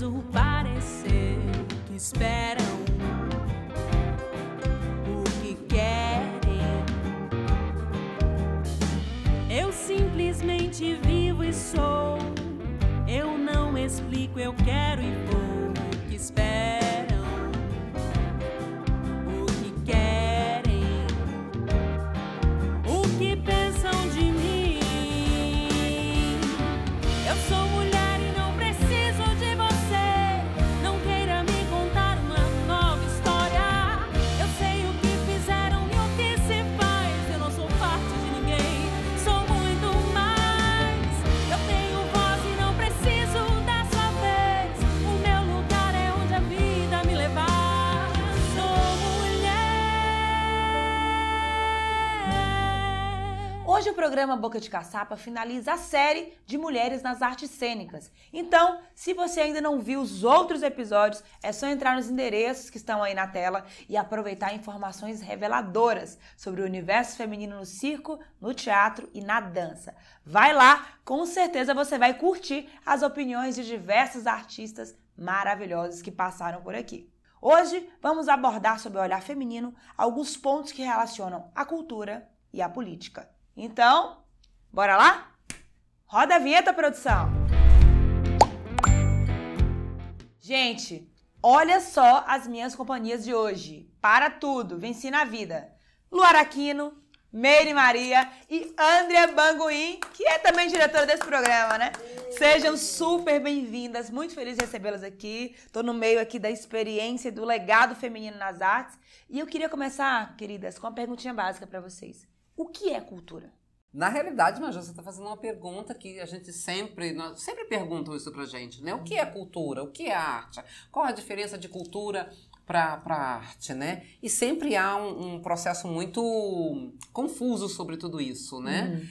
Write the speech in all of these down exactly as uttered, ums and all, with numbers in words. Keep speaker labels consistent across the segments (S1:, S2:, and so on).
S1: preciso parecer que esperam o que querem. Eu simplesmente vivo e sou. Eu não explico, eu quero e vou. O que esperam, o que querem, o que pensam de mim. Eu sou mulher e não preciso de você. Não queira me contar uma nova história. Eu sei o que fizeram e o que se faz. Eu não sou parte de ninguém, sou muito mais. Eu tenho voz e não preciso dessa vez. O meu lugar é onde a vida me levar. Sou mulher.
S2: Hoje o programa Boca de Caçapa finaliza a série de Mulheres nas Artes Cênicas. Então, se você ainda não viu os outros episódios, é só entrar nos endereços que estão aí na tela e aproveitar informações reveladoras sobre o universo feminino no circo, no teatro e na dança. Vai lá, com certeza você vai curtir as opiniões de diversos artistas maravilhosos que passaram por aqui. Hoje vamos abordar sobre o olhar feminino alguns pontos que relacionam a cultura e a política. Então, bora lá? Roda a vinheta, produção! Gente, olha só as minhas companhias de hoje. Para tudo, venci na vida. Luara Aquino, Meire Maria e Andrea Banguin, que é também diretora desse programa, né? Sejam super bem-vindas, muito feliz de recebê-las aqui. Tô no meio aqui da experiência e do legado feminino nas artes. E eu queria começar, queridas, com uma perguntinha básica para vocês. O que é cultura?
S3: Na realidade, Maju, você está fazendo uma pergunta que a gente sempre, nós sempre perguntam isso pra gente, né? O que é cultura? O que é arte? Qual a diferença de cultura para a arte, né? E sempre há um, um processo muito confuso sobre tudo isso, né? Uhum.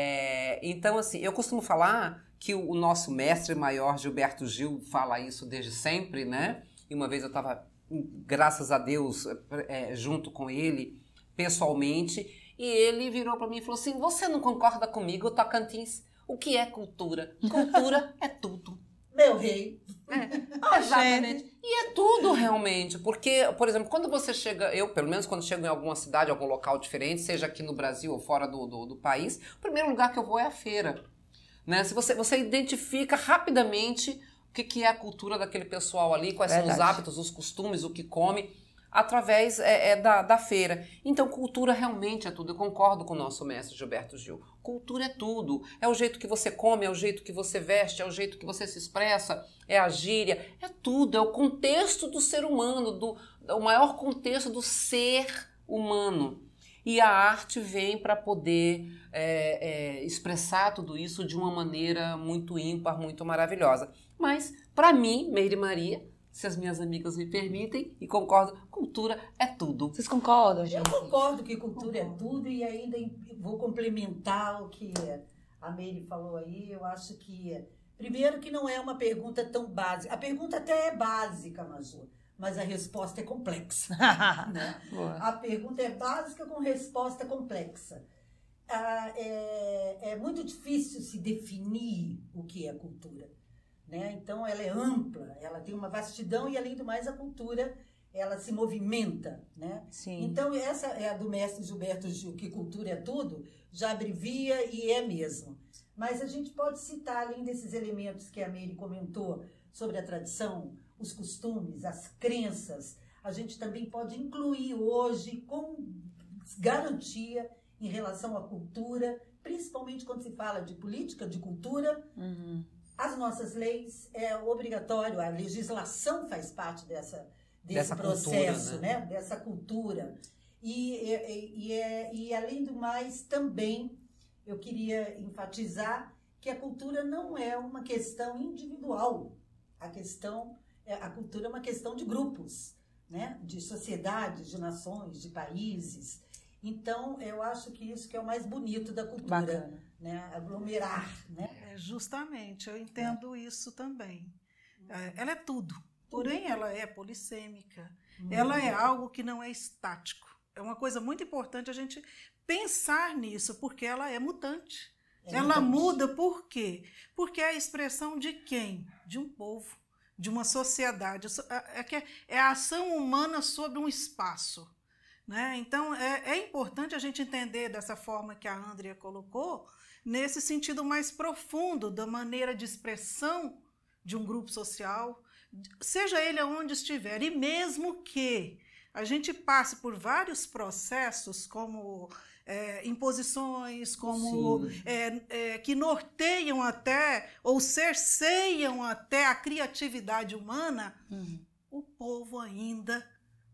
S3: É, então, assim, eu costumo falar que o, o nosso mestre maior, Gilberto Gil, fala isso desde sempre, né? E uma vez eu estava, graças a Deus, é, junto com ele, pessoalmente, e ele virou para mim e falou assim: você não concorda comigo, Tocantins? O que é cultura? Cultura é tudo.
S4: Meu rei.
S3: É, exatamente. E é tudo realmente, porque, por exemplo, quando você chega, eu pelo menos quando chego em alguma cidade, algum local diferente, seja aqui no Brasil ou fora do, do, do país, o primeiro lugar que eu vou é a feira. Né? Se você, você identifica rapidamente o que, que é a cultura daquele pessoal ali, quais Verdade. São os hábitos, os costumes, o que come, através é, é, da, da feira. Então, cultura realmente é tudo. Eu concordo com o nosso mestre Gilberto Gil. Cultura é tudo. É o jeito que você come, é o jeito que você veste, é o jeito que você se expressa, é a gíria, é tudo. É o contexto do ser humano, do, o maior contexto do ser humano. E a arte vem para poder é, é, expressar tudo isso de uma maneira muito ímpar, muito maravilhosa. Mas, para mim, Meire Maria, se as minhas amigas me permitem, e concordo, cultura é tudo.
S2: Vocês concordam, gente?
S4: Eu concordo que cultura é tudo e ainda vou complementar o que a Meire falou aí. Eu acho que, primeiro, que não é uma pergunta tão básica. A pergunta até é básica, Maju, mas a resposta é complexa. Né? A pergunta é básica com resposta complexa. Ah, é, é muito difícil se definir o que é cultura. Né? Então, ela é ampla, ela tem uma vastidão e, além do mais, a cultura, ela se movimenta. Né?
S2: Sim.
S4: Então, essa é a do mestre Gilberto Gil, que cultura é tudo, já abrevia e é mesmo. Mas a gente pode citar, além desses elementos que a Meire comentou, sobre a tradição, os costumes, as crenças, a gente também pode incluir hoje, com garantia, em relação à cultura, principalmente quando se fala de política, de cultura, uhum. As nossas leis, é obrigatório, a legislação faz parte dessa, desse dessa processo, cultura, né? Né? Dessa cultura. E, e, e, é, e, além do mais, também eu queria enfatizar que a cultura não é uma questão individual. A, questão, a cultura é uma questão de grupos, né? De sociedades, de nações, de países. Então, eu acho que isso que é o mais bonito da cultura. Bacana. Né? Aglomerar, né?
S5: É, justamente, eu entendo é. isso também. É, ela é tudo, porém ela é polissêmica, hum. ela é algo que não é estático. É uma coisa muito importante a gente pensar nisso, porque ela é mutante. É ela mutante. Muda por quê? Porque é a expressão de quem? De um povo, de uma sociedade. É, que é a ação humana sobre um espaço. Né? Então, é, é importante a gente entender dessa forma que a Andrea colocou, nesse sentido mais profundo da maneira de expressão de um grupo social, seja ele aonde estiver, e mesmo que a gente passe por vários processos, como é, imposições, como é, é, que norteiam até, ou cerceiam até a criatividade humana, uhum. o povo ainda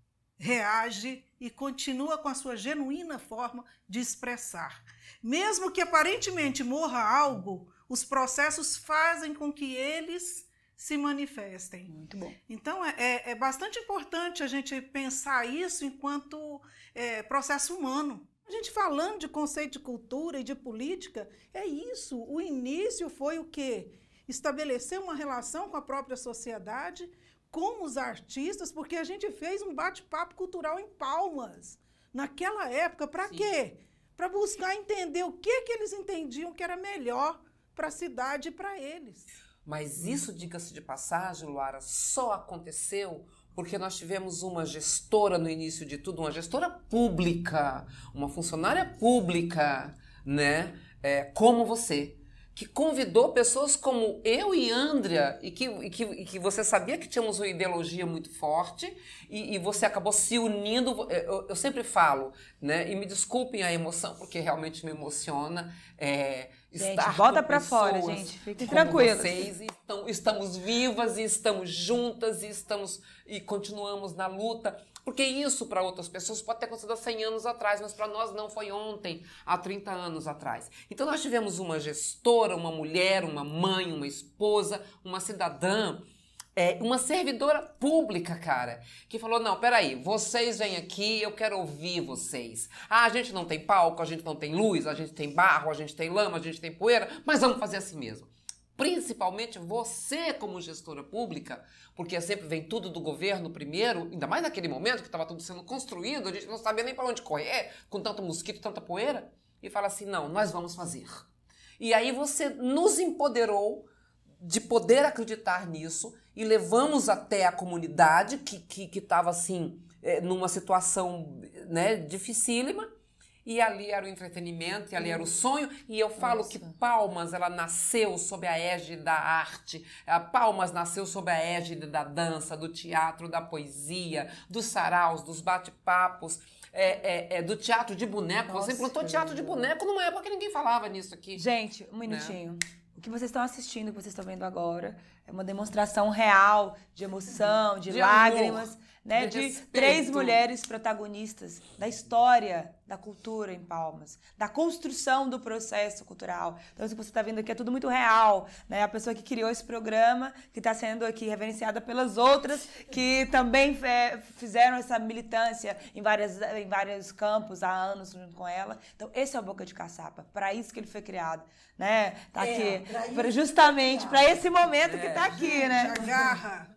S5: reage e continua com a sua genuína forma de expressar. Mesmo que aparentemente morra algo, os processos fazem com que eles se manifestem.
S2: Muito bom.
S5: Então, é, é bastante importante a gente pensar isso enquanto é, processo humano. A gente falando de conceito de cultura e de política, é isso. O início foi o quê? Estabelecer uma relação com a própria sociedade, com os artistas, porque a gente fez um bate-papo cultural em Palmas. Naquela época, para quê? Para buscar entender o que, que eles entendiam que era melhor para a cidade e para eles.
S3: Mas isso, diga-se de passagem, Luara, só aconteceu porque nós tivemos uma gestora no início de tudo, uma gestora pública, uma funcionária pública, né, é, como você, que convidou pessoas como eu e Andrea, e que, e que, e que você sabia que tínhamos uma ideologia muito forte, e, e você acabou se unindo. Eu, eu sempre falo, né, e me desculpem a emoção, porque realmente me emociona, é,
S2: gente,
S3: estar
S2: bota
S3: com
S2: pra fora,
S3: pessoas
S2: gente, fiquem
S3: como
S2: tranquilos.
S3: Vocês, então, estamos vivas, e estamos juntas, e, estamos, e continuamos na luta. Porque isso para outras pessoas pode ter acontecido há cem anos atrás, mas para nós não, foi ontem, há trinta anos atrás. Então nós tivemos uma gestora, uma mulher, uma mãe, uma esposa, uma cidadã, é, uma servidora pública, cara, que falou, não, peraí, vocês vêm aqui, eu quero ouvir vocês. Ah, a gente não tem palco, a gente não tem luz, a gente tem barro, a gente tem lama, a gente tem poeira, mas vamos fazer assim mesmo. Principalmente você como gestora pública, porque sempre vem tudo do governo primeiro, ainda mais naquele momento que estava tudo sendo construído, a gente não sabia nem para onde correr, com tanto mosquito, tanta poeira, e fala assim, não, nós vamos fazer. E aí você nos empoderou de poder acreditar nisso e levamos até a comunidade que que que estava assim, numa situação, né, dificílima. E ali era o entretenimento, e ali era o sonho. E eu falo Nossa. que Palmas, ela nasceu sob a égide da arte. A Palmas nasceu sob a égide da dança, do teatro, da poesia, dos saraus, dos bate-papos, é, é, é, do teatro de boneco. Nossa, Você implantou teatro de boneco numa época que ninguém falava nisso aqui.
S2: Gente, um minutinho. Né? O que vocês estão assistindo, o que vocês estão vendo agora, é uma demonstração real de emoção, de, de lágrimas, amor, né? De, de três mulheres protagonistas da história da cultura em Palmas, da construção do processo cultural. Então, isso que você está vendo aqui é tudo muito real, né? A pessoa que criou esse programa, que está sendo aqui reverenciada pelas outras, que também é, fizeram essa militância em, várias, em vários campos há anos junto com ela. Então, esse é o Boca de Caçapa, para isso que ele foi criado, né? Tá
S4: é,
S2: aqui, pra justamente para esse momento é, que está aqui,
S5: gente,
S2: né?
S5: A garra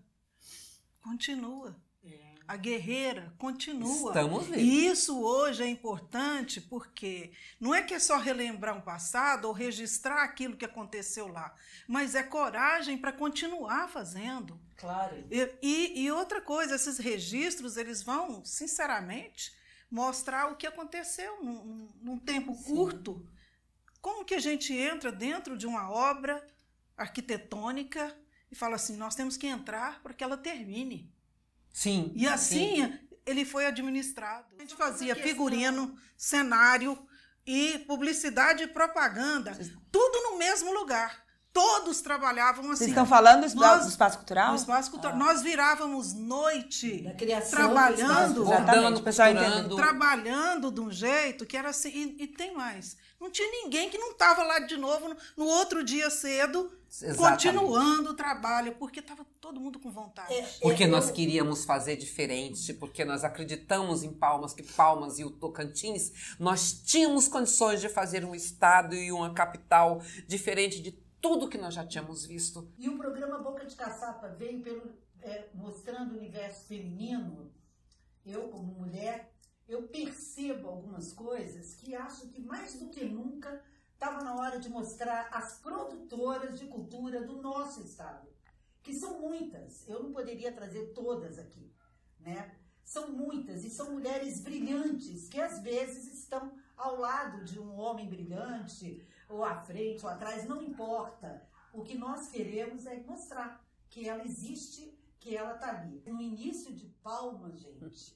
S5: continua. A guerreira continua.
S3: Estamos vendo.
S5: E isso hoje é importante porque não é que é só relembrar um passado ou registrar aquilo que aconteceu lá, mas é coragem para continuar fazendo.
S4: Claro.
S5: E, e, e outra coisa, esses registros, eles vão, sinceramente, mostrar o que aconteceu num, num tempo Sim. curto. Como que a gente entra dentro de uma obra arquitetônica e fala assim, nós temos que entrar para que ela termine.
S3: Sim.
S5: E assim
S3: sim.
S5: ele foi administrado. A gente fazia figurino, cenário e publicidade e propaganda, tudo no mesmo lugar. Todos trabalhavam assim.
S2: Vocês estão falando do
S5: nós,
S2: espaço cultural?
S5: No espaço cultural. Ah. Nós virávamos noite
S4: da criação,
S5: trabalhando,
S3: bordando, costurando,
S5: trabalhando de um jeito que era assim. E, e tem mais. Não tinha ninguém que não estava lá de novo no, no outro dia cedo, Exatamente. continuando o trabalho, porque estava todo mundo com vontade. É,
S3: porque
S4: é,
S3: nós
S4: eu...
S3: queríamos fazer diferente, porque nós acreditamos em Palmas, que Palmas e o Tocantins, nós tínhamos condições de fazer um estado e uma capital diferente de tudo que nós já tínhamos visto.
S4: E o programa Boca de Caçapa veio pelo, é, mostrando o universo feminino. Eu, como mulher, eu percebo algumas coisas que acho que mais do que nunca estava na hora de mostrar as produtoras de cultura do nosso estado. que são muitas. Eu não poderia trazer todas aqui, né? São muitas, e são mulheres brilhantes, que às vezes estão ao lado de um homem brilhante, ou à frente, ou atrás, não importa. O que nós queremos é mostrar que ela existe, que ela está ali. No início de Palmas, gente,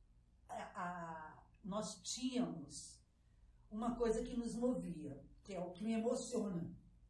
S4: a, a, nós tínhamos uma coisa que nos movia, que é o que me emociona,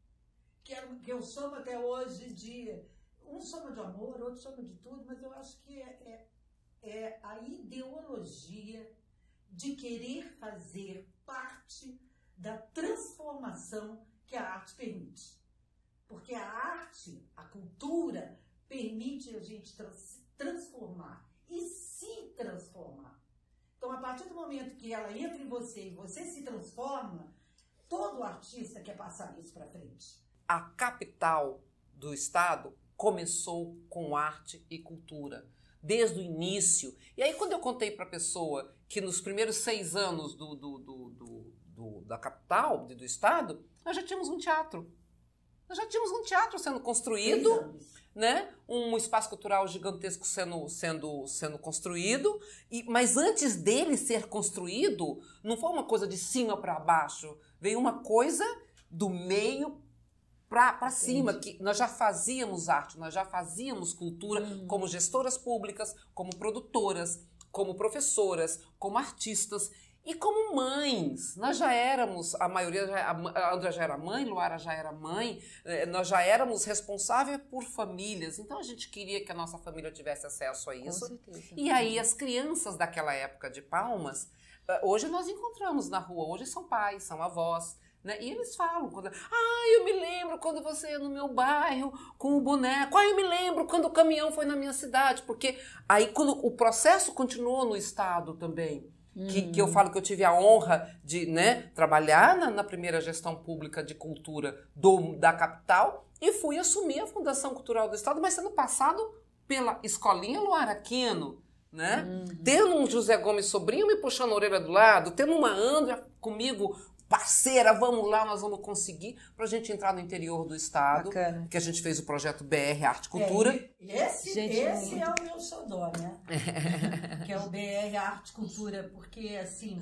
S4: que, é, que eu chamo até hoje de... Um chama de amor, outro chama de tudo, mas eu acho que é, é, é a ideologia de querer fazer parte da transformação que a arte permite. Porque a arte, a cultura, permite a gente trans, transformar e se transformar. Então, a partir do momento que ela entra em você e você se transforma, todo artista quer passar isso para frente.
S3: A capital do estado começou com arte e cultura, desde o início. E aí, quando eu contei para a pessoa que nos primeiros seis anos do, do, do, do, do, da capital, do estado, nós já tínhamos um teatro. Nós já tínhamos um teatro sendo construído, né? Um espaço cultural gigantesco sendo, sendo, sendo construído. E, mas antes dele ser construído, não foi uma coisa de cima para baixo. Veio uma coisa do meio para cima, que nós já fazíamos arte, nós já fazíamos cultura uhum. como gestoras públicas, como produtoras, como professoras, como artistas e como mães. Nós já éramos, a maioria, já, a Andra já era mãe, Luara já era mãe, nós já éramos responsáveis por famílias, então a gente queria que a nossa família tivesse acesso a isso. Com certeza. E aí as crianças daquela época de Palmas, hoje nós encontramos na rua, hoje são pais, são avós, né? E eles falam, quando, ah, eu me lembro quando você ia no meu bairro com o boneco, ah, eu me lembro quando o caminhão foi na minha cidade, porque aí quando o processo continuou no estado também, hum. que, que eu falo que eu tive a honra de, né, trabalhar na, na primeira gestão pública de cultura do, da capital e fui assumir a Fundação Cultural do Estado, mas sendo passado pela Escolinha Luara Aquino, né? Uhum. Tendo um José Gomes Sobrinho me puxando a orelha do lado, tendo uma Andra comigo, parceira, vamos lá, nós vamos conseguir, para a gente entrar no interior do estado. Bacana. Que a gente fez o projeto B R Arte e Cultura.
S4: É, esse gente, esse é o meu xodó, né? Que é o B R Arte e Cultura, porque, assim,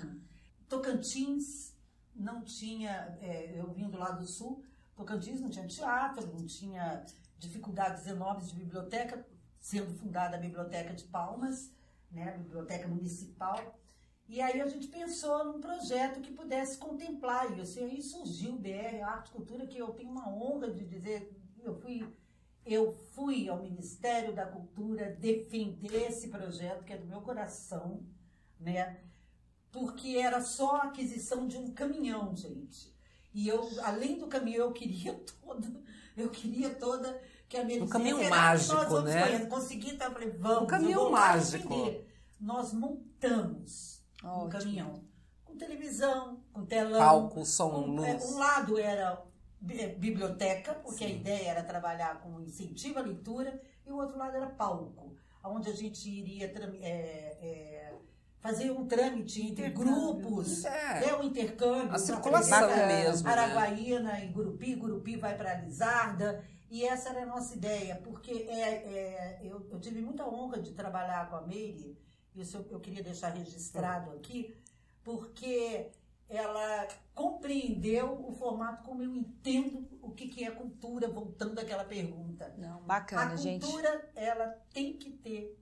S4: Tocantins não tinha, é, eu vim do lado do sul, Tocantins não tinha teatro, não tinha dificuldades enormes de biblioteca, sendo fundada a Biblioteca de Palmas, né, a Biblioteca Municipal. E aí a gente pensou num projeto que pudesse contemplar isso. E aí surgiu o B R Arte e Cultura, que eu tenho uma honra de dizer, eu fui, eu fui ao Ministério da Cultura defender esse projeto, que é do meu coração, né? Porque era só a aquisição de um caminhão, gente. E eu, além do caminhão, eu queria toda, eu queria toda que a medicina...
S3: Um caminhão mágico, né?
S4: Consegui, então eu falei, vamos,
S3: um caminhão mágico.
S4: Nós montamos um Ótimo. caminhão com televisão, com telão.
S3: Palco, som,
S4: um,
S3: luz.
S4: Um lado era biblioteca, porque Sim. a ideia era trabalhar com incentivo à leitura, e o outro lado era palco, onde a gente iria é, é, fazer um trâmite entre grupos, é. É, um intercâmbio.
S3: A circulação mesmo.
S4: Araguaína né? e Gurupi, Gurupi vai para Lizarda, e essa era a nossa ideia, porque é, é, eu, eu tive muita honra de trabalhar com a Meire. Isso eu queria deixar registrado aqui, porque ela compreendeu o formato como eu entendo o que é cultura, voltando àquela pergunta.
S2: Não, bacana, gente.
S4: A cultura, gente. ela tem que ter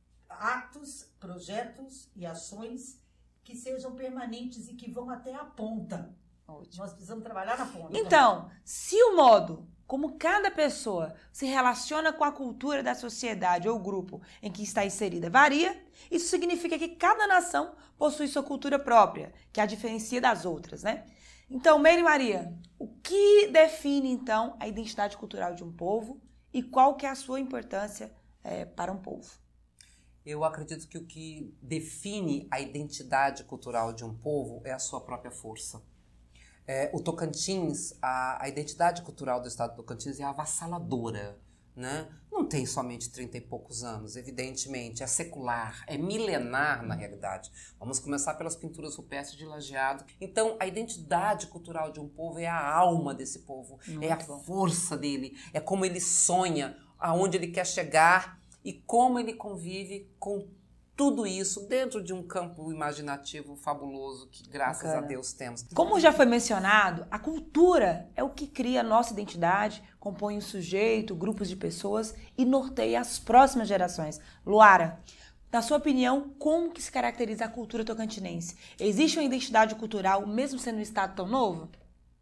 S4: atos, projetos e ações que sejam permanentes e que vão até a ponta. Ótimo. Nós precisamos trabalhar na ponta.
S2: Então, também. se o modo como cada pessoa se relaciona com a cultura da sociedade ou grupo em que está inserida varia, isso significa que cada nação possui sua cultura própria, que a diferencia das outras, né? Então, Meire Maria, o que define, então, a identidade cultural de um povo e qual que é a sua importância é, para um povo?
S3: Eu acredito que o que define a identidade cultural de um povo é a sua própria força. É, o Tocantins, a, a identidade cultural do estado do Tocantins é avassaladora, né? Não tem somente trinta e poucos anos, evidentemente, é secular, é milenar na realidade. Vamos começar pelas pinturas rupestres de Lajeado. Então, a identidade cultural de um povo é a alma desse povo, Muito é a bom. força dele, é como ele sonha. aonde ele quer chegar e como ele convive com tudo isso dentro de um campo imaginativo fabuloso que, graças Bacana. a Deus, temos.
S2: Como já foi mencionado, a cultura é o que cria a nossa identidade, compõe o sujeito, grupos de pessoas e norteia as próximas gerações. Luara, na sua opinião, como que se caracteriza a cultura tocantinense? Existe uma identidade cultural, mesmo sendo um estado tão novo?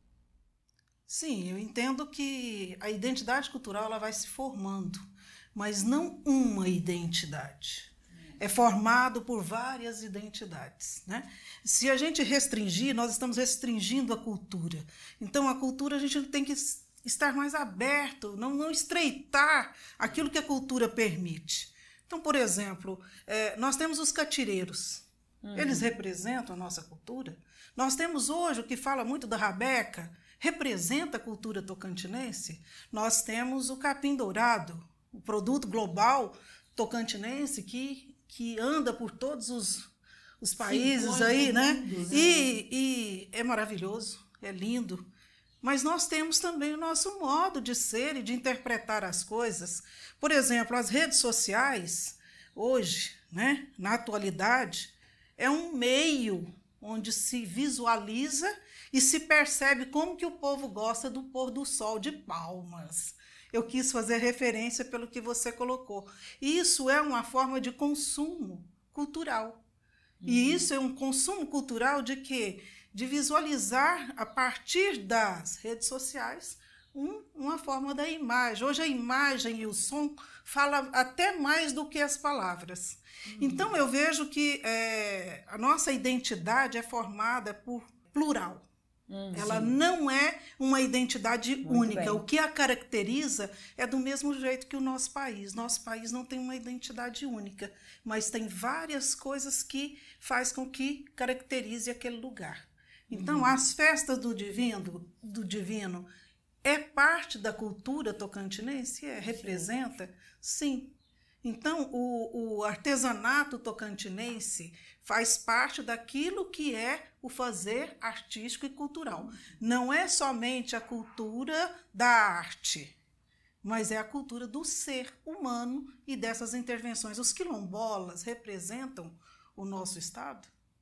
S5: Sim, eu entendo que a identidade cultural ela vai se formando, mas não uma identidade. É formado por várias identidades, né? Se a gente restringir, nós estamos restringindo a cultura. Então, a cultura a gente tem que estar mais aberto, não, não estreitar aquilo que a cultura permite. Então, por exemplo, é, nós temos os catireiros. Uhum. Eles representam a nossa cultura. Nós temos hoje o que fala muito da rabeca, representa a cultura tocantinense. Nós temos o capim dourado, o produto global tocantinense que, que anda por todos os, os países Sim, aí, né? Lindos, e, e é maravilhoso, é lindo. Mas nós temos também o nosso modo de ser e de interpretar as coisas. Por exemplo, as redes sociais, hoje, né, na atualidade, é um meio onde se visualiza e se percebe como que o povo gosta do pôr do sol de Palmas. Eu quis fazer referência pelo que você colocou. Isso é uma forma de consumo cultural. Uhum. E isso é um consumo cultural de quê? De visualizar, a partir das redes sociais, um, uma forma da imagem. Hoje a imagem e o som falam até mais do que as palavras. Uhum. Então, eu vejo que é, a nossa identidade é formada por plural. Hum, Ela sim. não é uma identidade Muito única. Bem. O que a caracteriza é do mesmo jeito que o nosso país. Nosso país não tem uma identidade única, mas tem várias coisas que faz com que caracterize aquele lugar. Então, uhum. as festas do divino, do divino é parte da cultura tocantinense? É, representa? Sim. Sim. Então, o, o artesanato tocantinense faz parte daquilo que é o fazer artístico e cultural. Não é somente a cultura da arte, mas é a cultura do ser humano e dessas intervenções. Os quilombolas representam o nosso estado?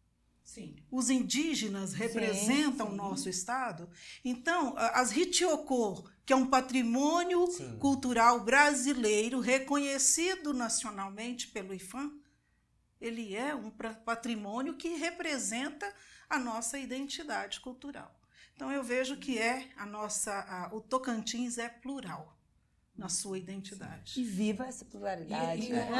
S5: Sim. Os indígenas representam sim, sim. o nosso estado? Então, as Ritiocô, que é um patrimônio sim. cultural brasileiro reconhecido nacionalmente pelo I F A M, ele é um patrimônio que representa a nossa identidade cultural. Então, eu vejo que é a nossa, a, o Tocantins é plural na sua identidade.
S2: E viva essa pluralidade.
S4: E, e,
S2: é.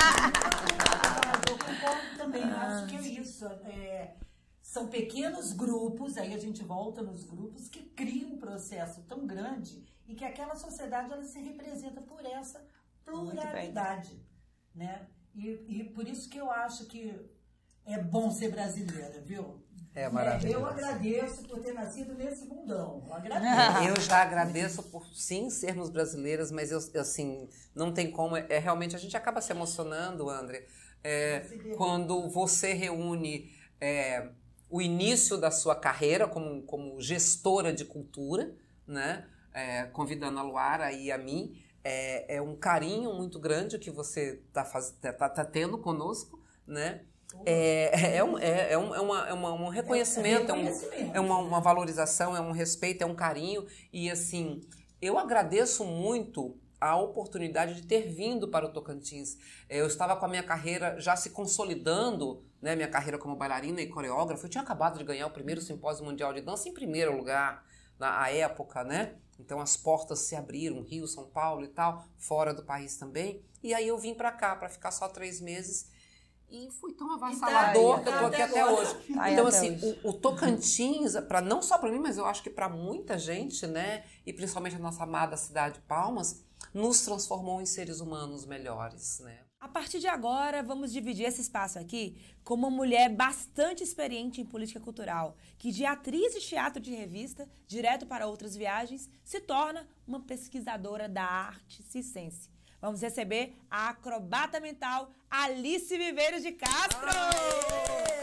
S4: Eu concordo também, eu acho que é isso. É, são pequenos grupos, aí a gente volta nos grupos, que criam um processo tão grande e que aquela sociedade ela se representa por essa pluralidade. Né? E, e por isso que eu acho que é bom ser brasileira, viu?
S3: É maravilhoso.
S4: Eu agradeço por ter nascido nesse mundão. Eu agradeço.
S3: Eu já agradeço por sim sermos brasileiras, mas eu, assim, não tem como. É, realmente a gente acaba se emocionando, André, é, quando você reúne é, o início da sua carreira como, como gestora de cultura, né? É, convidando a Luara e a mim. É, é um carinho muito grande que você está tá, tá tendo conosco, né? É, é, um, é, é, um, é, uma, é uma, um reconhecimento, é, um, é uma, uma valorização, é um respeito, é um carinho. E assim, eu agradeço muito a oportunidade de ter vindo para o Tocantins. Eu estava com a minha carreira já se consolidando, né, minha carreira como bailarina e coreógrafa. Eu tinha acabado de ganhar o primeiro simpósio mundial de dança em primeiro lugar, na época, né? Então as portas se abriram, Rio, São Paulo e tal, fora do país também. E aí eu vim para cá para ficar só três meses. E foi tão avassalador que eu tô aqui até hoje. Então, assim, o, o Tocantins, pra, não só para mim, mas eu acho que para muita gente, né, e principalmente a nossa amada cidade de Palmas, nos transformou em seres humanos melhores, né?
S2: A partir de agora, vamos dividir esse espaço aqui com uma mulher bastante experiente em política cultural, que de atriz de teatro de revista, direto para outras viagens, se torna uma pesquisadora da arte circense. Vamos receber a acrobata mental Alice Viveiros de Castro! Aê!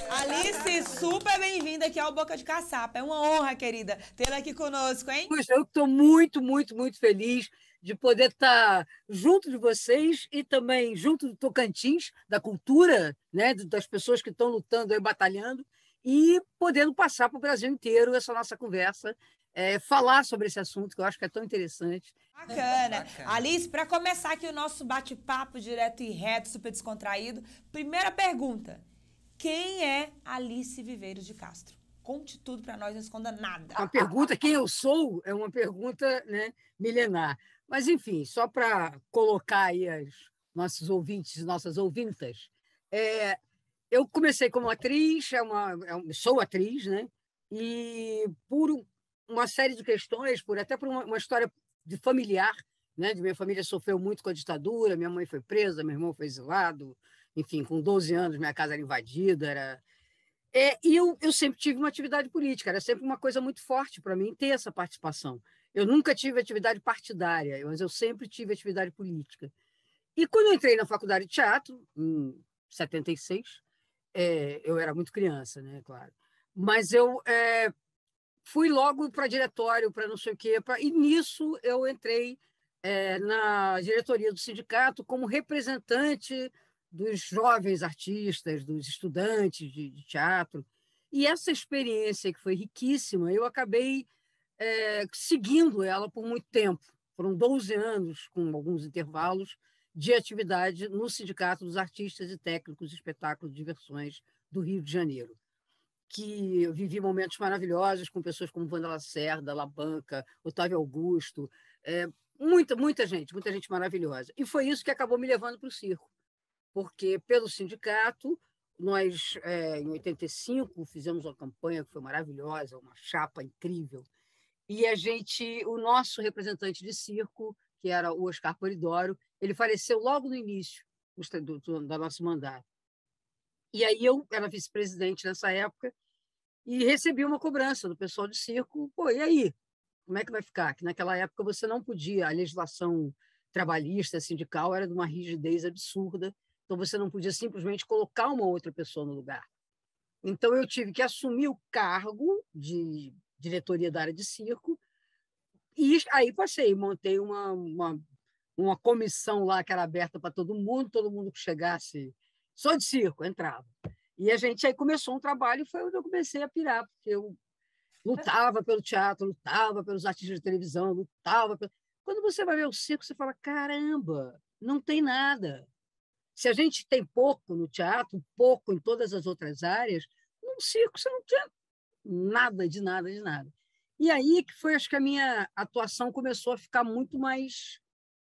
S2: Alice, super bem-vinda aqui ao Boca de Caçapa. É uma honra, querida, tê-la aqui conosco, hein?
S6: Puxa, eu estou muito, muito, muito feliz de poder estar junto de vocês e também junto do Tocantins, da cultura, né, das pessoas que estão lutando e batalhando, e podendo passar para o Brasil inteiro essa nossa conversa, é, falar sobre esse assunto, que eu acho que é tão interessante.
S2: Bacana.
S3: Bacana.
S2: Alice, para começar aqui o nosso bate-papo direto e reto, super descontraído, primeira pergunta. Quem é Alice Viveiros de Castro? Conte tudo para nós, não esconda nada.
S6: Uma pergunta, quem eu sou, é uma pergunta, né, milenar. Mas, enfim, só para colocar aí os nossos ouvintes, nossas ouvintas, é, eu comecei como atriz, é uma, é uma, sou atriz, né? E por uma série de questões, por até por uma, uma história de familiar, né? De minha família sofreu muito com a ditadura, minha mãe foi presa, meu irmão foi exilado, enfim, com doze anos minha casa era invadida, era... É, e eu, eu sempre tive uma atividade política, era sempre uma coisa muito forte para mim ter essa participação. Eu nunca tive atividade partidária, mas eu sempre tive atividade política. E quando eu entrei na faculdade de teatro, em setenta e seis, é, eu era muito criança, né, claro, mas eu é, fui logo para diretório, para não sei o quê, pra, e nisso eu entrei é, na diretoria do sindicato como representante dos jovens artistas, dos estudantes de, de teatro. E essa experiência, que foi riquíssima, eu acabei é, seguindo ela por muito tempo. Foram doze anos, com alguns intervalos, de atividade no Sindicato dos Artistas e Técnicos de Espetáculos de Diversões do Rio de Janeiro, que eu vivi momentos maravilhosos com pessoas como Wanda Lacerda, Labanca, Otávio Augusto, é, muita, muita gente, muita gente maravilhosa. E foi isso que acabou me levando para o circo, porque pelo sindicato, nós, é, em oitenta e cinco, fizemos uma campanha que foi maravilhosa, uma chapa incrível, e a gente, o nosso representante de circo, que era o Oscar Polidoro, ele faleceu logo no início do, do, do nosso mandato. E aí eu era vice-presidente nessa época e recebi uma cobrança do pessoal de circo. Pô, e aí? Como é que vai ficar? Que naquela época você não podia, a legislação trabalhista, sindical, era de uma rigidez absurda, então você não podia simplesmente colocar uma outra pessoa no lugar. Então eu tive que assumir o cargo de diretoria da área de circo e aí passei, montei uma, uma, uma comissão lá que era aberta para todo mundo, todo mundo que chegasse só de circo entrava. E a gente aí começou um trabalho e foi onde eu comecei a pirar, porque eu lutava pelo teatro, lutava pelos artistas de televisão, lutava pelo... Quando você vai ver o circo, você fala, caramba, não tem nada. Se a gente tem pouco no teatro, pouco em todas as outras áreas, no circo você não tinha nada de nada de nada. E aí que foi, acho que a minha atuação começou a ficar muito mais...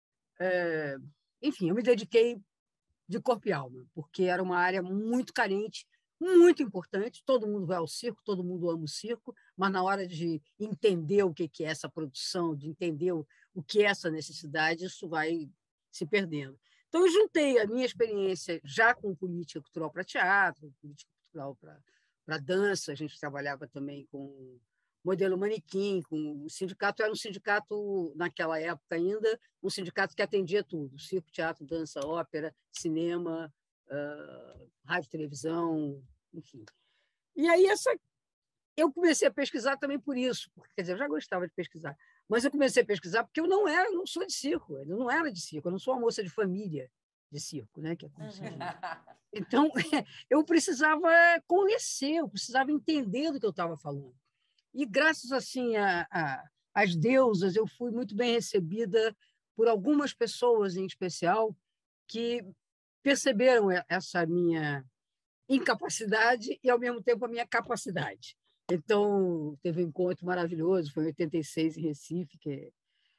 S6: É... Enfim, eu me dediquei de corpo e alma, porque era uma área muito carente, muito importante. Todo mundo vai ao circo, todo mundo ama o circo, mas na hora de entender o que é essa produção, de entender o que é essa necessidade, isso vai se perdendo. Então, eu juntei a minha experiência já com política cultural para teatro, política cultural para dança, a gente trabalhava também com modelo manequim, com o sindicato, era um sindicato, naquela época ainda, um sindicato que atendia tudo, circo, teatro, dança, ópera, cinema, uh, rádio, televisão, enfim. E aí essa, eu comecei a pesquisar também por isso, porque, quer dizer, eu já gostava de pesquisar, mas eu comecei a pesquisar porque eu não era, não sou de circo, eu não era de circo, eu não sou uma moça de família de circo, né, que é como se diz. Então, eu precisava conhecer, eu precisava entender do que eu estava falando. E, graças assim a, a, às deusas, eu fui muito bem recebida por algumas pessoas, em especial, que perceberam essa minha incapacidade e, ao mesmo tempo, a minha capacidade. Então, teve um encontro maravilhoso, foi em oitenta e seis, em Recife, que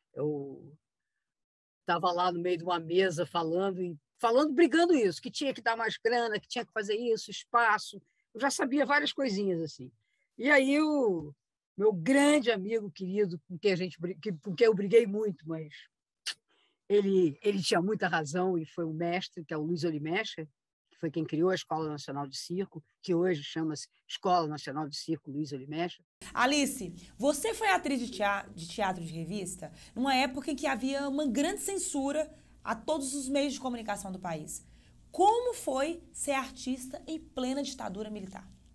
S6: eu estava lá no meio de uma mesa falando, e falando, brigando isso, que tinha que dar mais grana, que tinha que fazer isso, espaço. Eu já sabia várias coisinhas assim. E aí o meu grande amigo querido, com quem, a gente, com quem eu briguei muito, mas ele, ele tinha muita razão e foi um mestre, que é o Luiz Olimecha, que foi quem criou a Escola Nacional de Circo, que hoje chama-se Escola Nacional de Circo Luiz Olimecha.
S2: Alice, você foi atriz de teatro, de teatro de revista numa época em que havia uma grande censura a todos os meios de comunicação do país. Como foi ser artista em plena ditadura militar?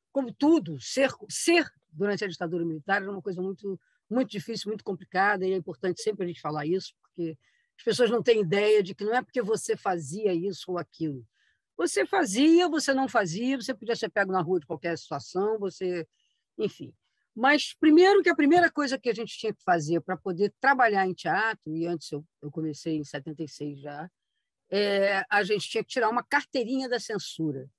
S6: como tudo, ser, ser durante a ditadura militar era uma coisa muito, muito difícil, muito complicada, e é importante sempre a gente falar isso, porque as pessoas não têm ideia de que não é porque você fazia isso ou aquilo. Você fazia, você não fazia, você podia ser pego na rua de qualquer situação, você, enfim. Mas, primeiro, que a primeira coisa que a gente tinha que fazer para poder trabalhar em teatro, e antes eu, eu comecei em setenta e seis já, é, a gente tinha que tirar uma carteirinha da censura.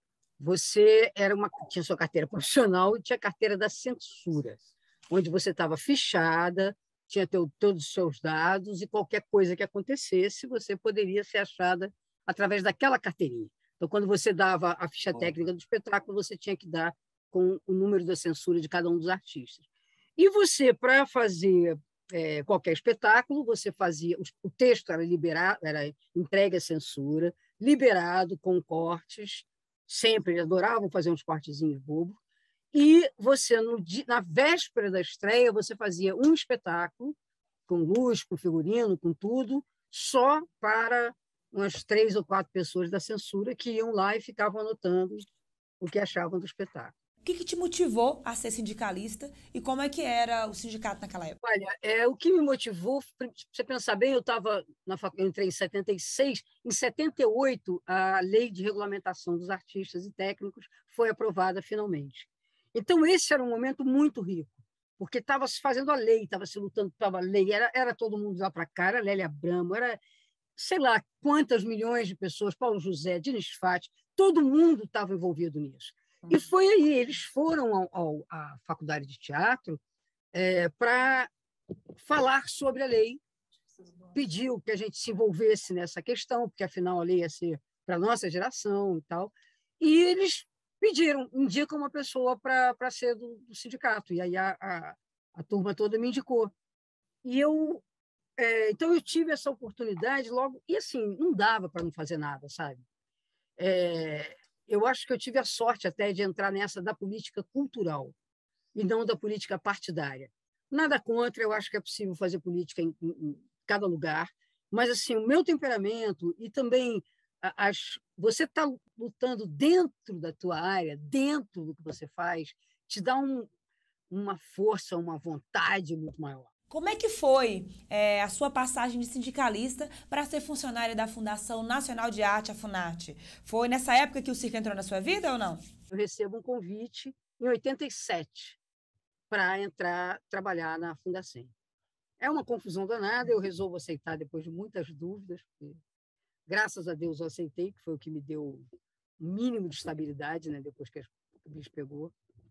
S6: Você era uma, tinha sua carteira profissional e tinha a carteira da censura, onde você estava fichada, tinha teu, todos os seus dados, e qualquer coisa que acontecesse, você poderia ser achada através daquela carteirinha. Então, quando você dava a ficha técnica do espetáculo, você tinha que dar com o número da censura de cada um dos artistas. E você, para fazer é, qualquer espetáculo, você fazia... O texto era liberado, era entregue à censura, liberado com cortes, sempre eles adoravam fazer uns cortezinhos bobos, e você, no dia, na véspera da estreia, você fazia um espetáculo, com luz, com figurino, com tudo, só para umas três ou quatro pessoas da censura que iam lá e ficavam anotando o que achavam do espetáculo.
S2: O que, que te motivou a ser sindicalista e como é que era o sindicato naquela época?
S6: Olha, é, o que me motivou, para você pensar bem, eu, tava na, eu entrei em setenta e seis, em setenta e oito a lei de regulamentação dos artistas e técnicos foi aprovada finalmente. Então, esse era um momento muito rico, porque estava se fazendo a lei, estava se lutando pela lei, era, era todo mundo lá para cá, era Lélia Abramo, era sei lá quantas milhões de pessoas, Paulo José, Diniz Fati, todo mundo estava envolvido nisso. E foi aí, eles foram ao, ao, à faculdade de teatro é, para falar sobre a lei, pediu que a gente se envolvesse nessa questão, porque afinal a lei ia ser para a nossa geração e tal, e eles pediram, indicam uma pessoa para ser do, do sindicato, e aí a, a, a turma toda me indicou. E eu, é, então eu tive essa oportunidade logo, e assim, não dava para não fazer nada, sabe? É, eu acho que eu tive a sorte até de entrar nessa da política cultural e não da política partidária. Nada contra, eu acho que é possível fazer política em, em, em cada lugar, mas assim, o meu temperamento e também as, você está lutando dentro da tua área, dentro do que você faz, te dá um, uma força, uma vontade muito maior.
S2: Como é que foi é, a sua passagem de sindicalista para ser funcionária da Fundação Nacional de Arte, a FUNARTE? Foi nessa época que o circo entrou na sua vida ou não?
S6: Eu recebo um convite em oitenta e sete para entrar, trabalhar na Fundacem. É uma confusão danada, eu resolvo aceitar depois de muitas dúvidas, porque, graças a Deus, eu aceitei, que foi o que me deu o mínimo de estabilidade, né, depois que o bicho pegou.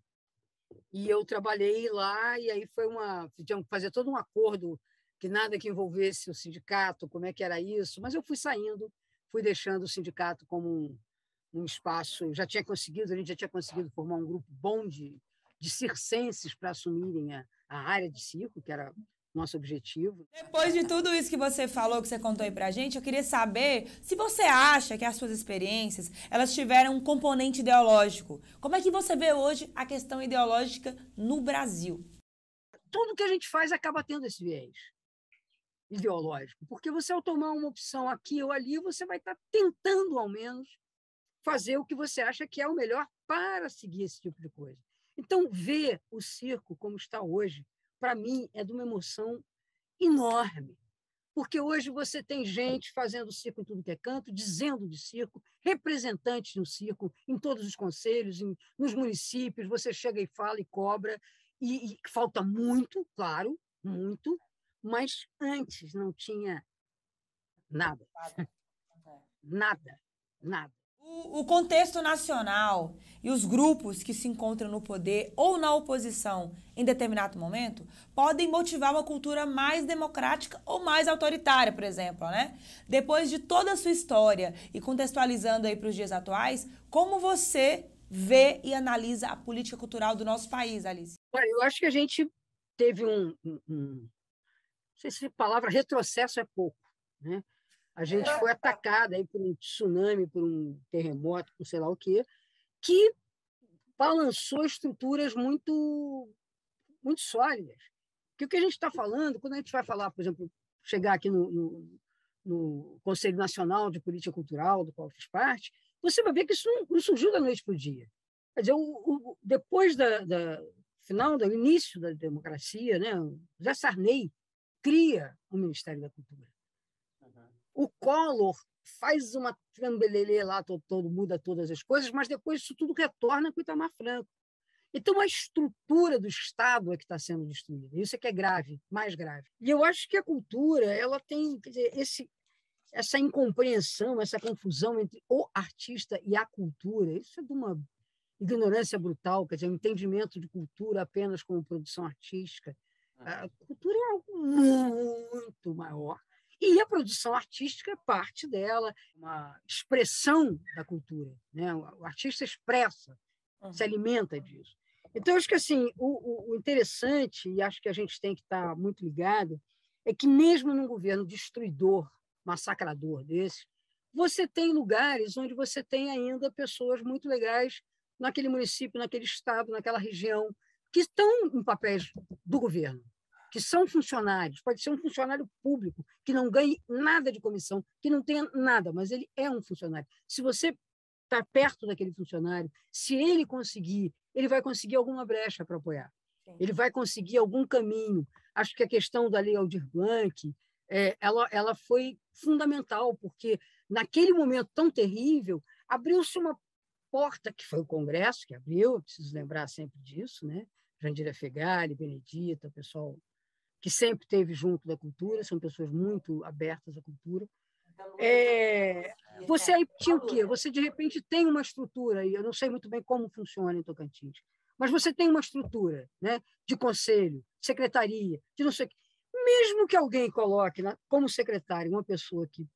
S6: E eu trabalhei lá, e aí foi uma... Tinha que fazer todo um acordo, que nada que envolvesse o sindicato, como é que era isso, mas eu fui saindo, fui deixando o sindicato como um, um espaço... Já tinha conseguido, a gente já tinha conseguido formar um grupo bom de, de circenses para assumirem a, a área de circo, que era nosso objetivo.
S2: Depois de tudo isso que você falou, que você contou aí pra gente, eu queria saber se você acha que as suas experiências, elas tiveram um componente ideológico. Como é que você vê hoje a questão ideológica no Brasil?
S6: Tudo que a gente faz acaba tendo esse viés ideológico, porque você, ao tomar uma opção aqui ou ali, você vai estar tentando, ao menos, fazer o que você acha que é o melhor para seguir esse tipo de coisa. Então, ver o circo como está hoje, para mim, é de uma emoção enorme, porque hoje você tem gente fazendo circo em tudo que é canto, dizendo de circo, representantes no circo, em todos os conselhos, em, nos municípios, você chega e fala e cobra, e, e falta muito, claro, muito, mas antes não tinha nada, nada, nada.
S2: O, o contexto nacional e os grupos que se encontram no poder ou na oposição em determinado momento podem motivar uma cultura mais democrática ou mais autoritária, por exemplo, né? Depois de toda a sua história e contextualizando aí para os dias atuais, como você vê e analisa a política cultural do nosso país, Alice?
S6: Olha, eu acho que a gente teve um, um, um não sei se a palavra retrocesso é pouco, né? A gente foi atacada aí por um tsunami, por um terremoto, por sei lá o quê, que balançou estruturas muito, muito sólidas. Porque o que a gente está falando, quando a gente vai falar, por exemplo, chegar aqui no, no, no Conselho Nacional de Política Cultural, do qual eu fiz parte, você vai ver que isso não, não surgiu da noite para o dia. Quer dizer, o, o, depois da, da final, do início da democracia, né, José Sarney cria o Ministério da Cultura. Uhum. O Collor faz uma trambelelê lá, todo, todo, muda todas as coisas, mas depois isso tudo retorna com o Itamar Franco. Então, a estrutura do Estado é que está sendo destruída. Isso é que é grave, mais grave. E eu acho que a cultura ela tem, quer dizer, esse, essa incompreensão, essa confusão entre o artista e a cultura. Isso é de uma ignorância brutal, quer dizer, o entendimento de cultura apenas como produção artística. A cultura é algo muito maior. E a produção artística é parte dela, uma expressão da cultura, né? O artista expressa, uhum. se alimenta disso. Então, eu acho que assim, o, o interessante, e acho que a gente tem que estar muito ligado, é que mesmo num governo destruidor, massacrador desse, você tem lugares onde você tem ainda pessoas muito legais naquele município, naquele estado, naquela região, que estão em papéis do governo, que são funcionários. Pode ser um funcionário público que não ganhe nada de comissão, que não tenha nada, mas ele é um funcionário. Se você está perto daquele funcionário, se ele conseguir, ele vai conseguir alguma brecha para apoiar. Sim. Ele vai conseguir algum caminho. Acho que a questão da Lei Aldir Blanc, é, ela, ela foi fundamental, porque naquele momento tão terrível, abriu-se uma porta, que foi o Congresso que abriu, eu preciso lembrar sempre disso, né? Jandira Fegali, Benedita, o pessoal que sempre esteve junto da cultura, são pessoas muito abertas à cultura. É, você aí tinha o quê? Você, de repente, tem uma estrutura, e eu não sei muito bem como funciona em Tocantins, mas você tem uma estrutura, né, de conselho, secretaria, de não sei o quê. Mesmo que alguém coloque na, como secretário uma pessoa que...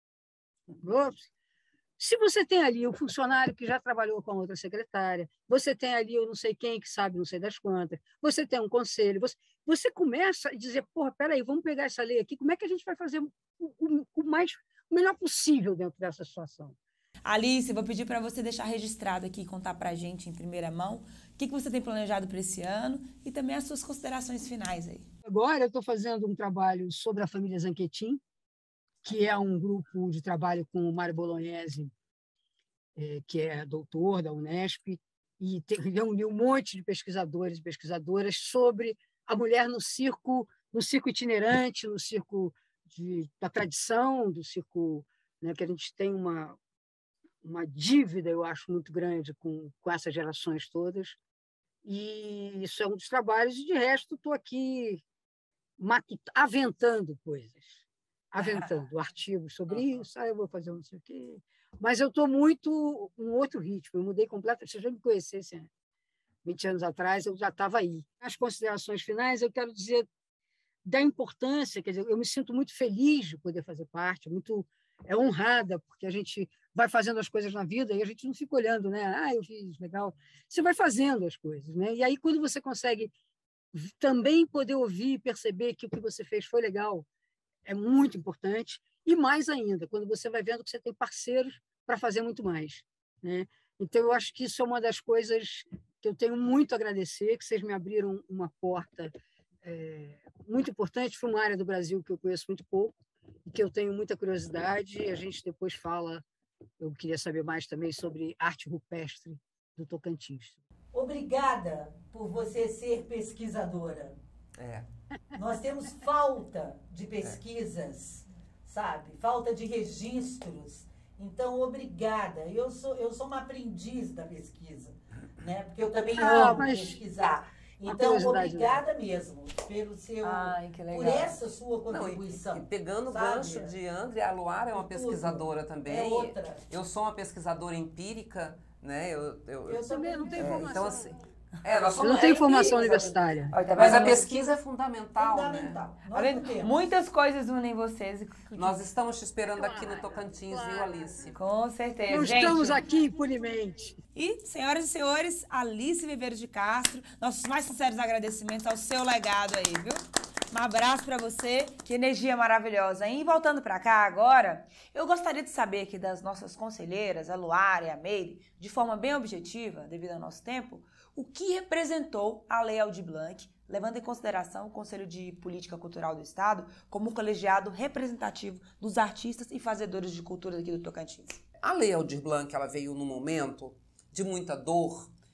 S6: Se você tem ali o funcionário que já trabalhou com a outra secretária, você tem ali eu não sei quem que sabe não sei das quantas, você tem um conselho, você, você começa a dizer, porra, peraí, vamos pegar essa lei aqui, como é que a gente vai fazer o, o, o, mais, o melhor possível dentro dessa situação?
S2: Alice, vou pedir para você deixar registrado aqui e contar para a gente em primeira mão o que, que você tem planejado para esse ano e também as suas considerações finais aí.
S6: Agora eu estou fazendo um trabalho sobre a família Zanquetin, que é um grupo de trabalho com o Mário Bolognese, é, que é doutor da Unesp, e reuniu um monte de pesquisadores e pesquisadoras sobre a mulher no circo, no circo itinerante, no circo de, da tradição, do circo, né, que a gente tem uma, uma dívida, eu acho, muito grande com, com essas gerações todas. E isso é um dos trabalhos, e de resto estou aqui matut... aventando coisas. Aventando artigos sobre isso, ah, eu vou fazer não sei o quê. Mas eu estou muito um outro ritmo, eu mudei completamente. Se eu já me conhecesse há vinte anos atrás, eu já estava aí. As considerações finais, eu quero dizer da importância, quer dizer, eu me sinto muito feliz de poder fazer parte, muito é honrada, porque a gente vai fazendo as coisas na vida e a gente não fica olhando, né? Ah, eu fiz, legal. Você vai fazendo as coisas, né? E aí, quando você consegue também poder ouvir e perceber que o que você fez foi legal, é muito importante. E mais ainda, quando você vai vendo que você tem parceiros para fazer muito mais, né? Então, eu acho que isso é uma das coisas que eu tenho muito a agradecer, que vocês me abriram uma porta é, muito importante para uma área do Brasil que eu conheço muito pouco e que eu tenho muita curiosidade. A gente depois fala, eu queria saber mais também sobre arte rupestre do Tocantins.
S4: Obrigada por você ser pesquisadora.
S3: É.
S4: Nós temos falta de pesquisas, é. sabe? Falta de registros. Então, obrigada. Eu sou, eu sou uma aprendiz da pesquisa, né? Porque eu também
S6: ah,
S4: amo
S6: mas...
S4: pesquisar. Então, obrigada mesmo pelo seu,
S2: Ai, que legal.
S4: por essa sua contribuição.
S3: Não, e, e pegando o
S4: sabe?
S3: gancho de André, a Luara é uma pesquisadora também.
S4: É outra.
S3: Eu sou uma pesquisadora empírica, né? Eu, eu,
S4: eu também não tenho
S3: é,
S4: informação.
S3: Então, assim, é, nós
S6: eu não tenho formação universitária.
S3: Mas a pesquisa é fundamental,
S4: fundamental.
S3: né?
S2: Tá Muitas coisas unem vocês.
S3: Nós estamos te esperando aqui no Tocantins,
S6: claro.
S3: Viu, Alice?
S2: Com certeza.
S6: Nós
S2: gente.
S6: estamos aqui impunemente.
S2: E, senhoras e senhores, Alice Viveiros de Castro, nossos mais sinceros agradecimentos ao seu legado aí, viu? Um abraço para você, que energia maravilhosa. E voltando para cá agora, eu gostaria de saber aqui das nossas conselheiras, a Luara e a Meire, de forma bem objetiva, devido ao nosso tempo, o que representou a Lei Aldir Blanc, levando em consideração o Conselho de Política Cultural do Estado como um colegiado representativo dos artistas e fazedores de cultura aqui do Tocantins.
S3: A Lei Aldir Blanc, ela veio num momento de muita dor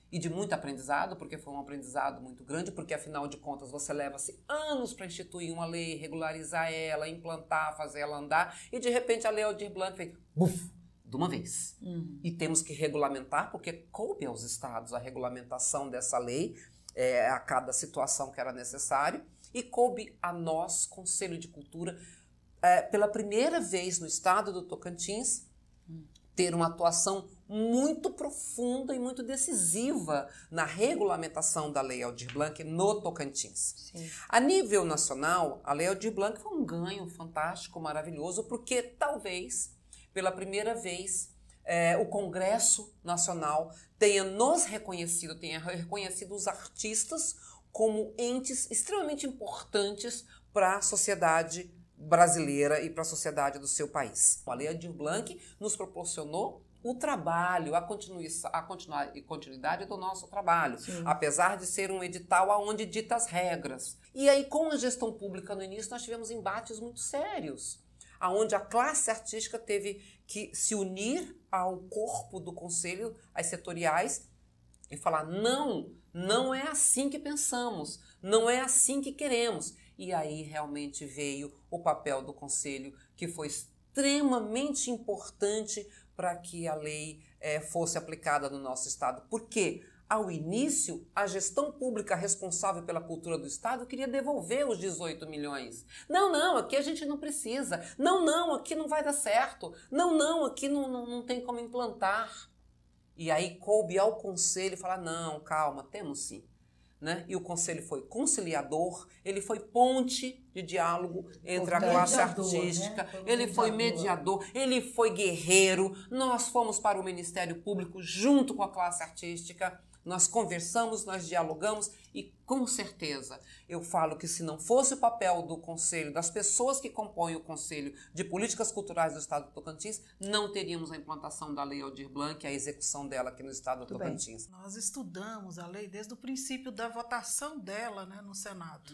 S3: e de muito aprendizado, porque foi um aprendizado muito grande, porque afinal de contas você leva-se anos para instituir uma lei, regularizar ela, implantar, fazer ela andar, e de repente a Lei Aldir Blanc fez, buf, de uma vez. Uhum. E temos que regulamentar, porque coube aos estados a regulamentação dessa lei, é, a cada situação que era necessário, e coube a nós, Conselho de Cultura, é, pela primeira vez no estado do Tocantins, uhum. ter uma atuação muito profunda e muito decisiva na regulamentação da Lei Aldir Blanc no Tocantins. Sim. A nível nacional, a Lei Aldir Blanc foi um ganho fantástico, maravilhoso, porque talvez, pela primeira vez, é, o Congresso Nacional tenha nos reconhecido, tenha reconhecido os artistas como entes extremamente importantes para a sociedade brasileira e para a sociedade do seu país. A Lei Aldir Blanc nos proporcionou o trabalho, a, a continuidade do nosso trabalho, Sim. apesar de ser um edital onde dita as regras. E aí, com a gestão pública no início, nós tivemos embates muito sérios, onde a classe artística teve que se unir ao corpo do conselho, às setoriais, e falar, não, não é assim que pensamos, não é assim que queremos. E aí realmente veio o papel do conselho, que foi extremamente importante para que a lei é, fosse aplicada no nosso estado. Porque, ao início, a gestão pública responsável pela cultura do estado queria devolver os dezoito milhões. Não, não, aqui a gente não precisa. Não, não, aqui não vai dar certo. Não, não, aqui não, não, não tem como implantar. E aí coube ao conselho falar, não, calma, temos sim. Né? E o conselho foi conciliador, ele foi ponte de diálogo entre a classe mediador, artística, né? Ele foi mediador, ele foi guerreiro. Nós fomos para o Ministério Público junto com a classe artística, nós conversamos, nós dialogamos e com certeza eu falo que se não fosse o papel do conselho, das pessoas que compõem o Conselho de Políticas Culturais do Estado do Tocantins, não teríamos a implantação da Lei Aldir Blanc e a execução dela aqui no Estado do Muito Tocantins.
S5: Bem. Nós estudamos a lei desde o princípio da votação dela, né, no Senado.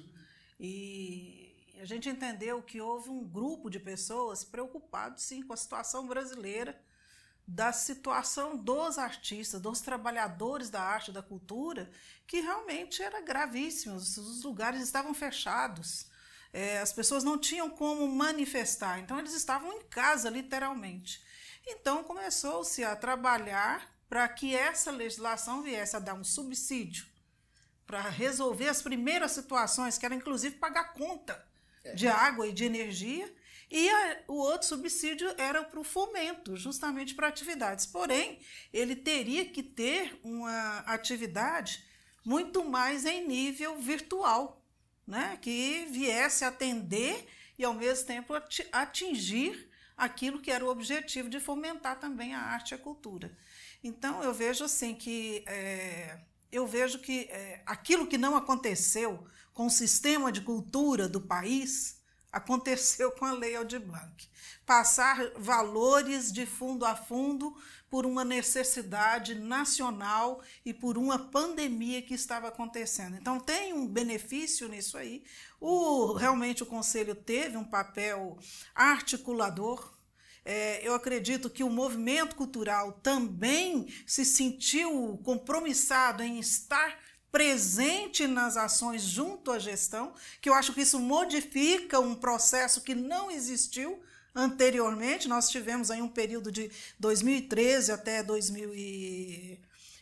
S5: E a gente entendeu que houve um grupo de pessoas preocupados, sim, com a situação brasileira, da situação dos artistas, dos trabalhadores da arte e da cultura, que realmente era gravíssima. Os lugares estavam fechados, é, as pessoas não tinham como manifestar, então eles estavam em casa, literalmente. Então começou-se a trabalhar para que essa legislação viesse a dar um subsídio para resolver as primeiras situações, que era inclusive pagar conta de água e de energia, e a, o outro subsídio era para o fomento, justamente para atividades. Porém, ele teria que ter uma atividade muito mais em nível virtual, né? Que viesse atender e, ao mesmo tempo, atingir aquilo que era o objetivo de fomentar também a arte e a cultura. Então, eu vejo assim que... É, eu vejo que é, aquilo que não aconteceu com o sistema de cultura do país aconteceu com a Lei Aldir Blanc. Passar valores de fundo a fundo por uma necessidade nacional e por uma pandemia que estava acontecendo. Então, tem um benefício nisso aí. O, realmente, o Conselho teve um papel articulador. É, eu acredito que o movimento cultural também se sentiu compromissado em estar presente nas ações junto à gestão, que eu acho que isso modifica um processo que não existiu anteriormente. Nós tivemos aí um período de dois mil e treze até dois mil e